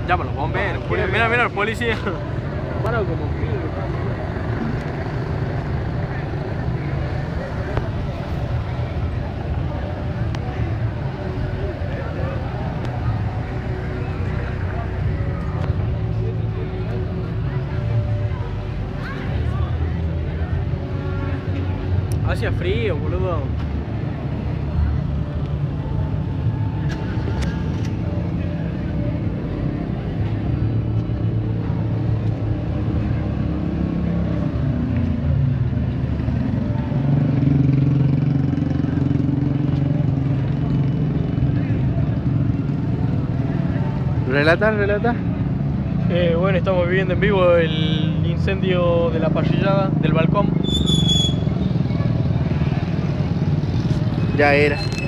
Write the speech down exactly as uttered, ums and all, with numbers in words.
Llama a los bomberos, Julio. Mira, mira los policías. Paro como Hacía frío, boludo. Relata, relata. Eh, bueno, estamos viviendo en vivo el incendio de la parrillada del balcón. Ya era.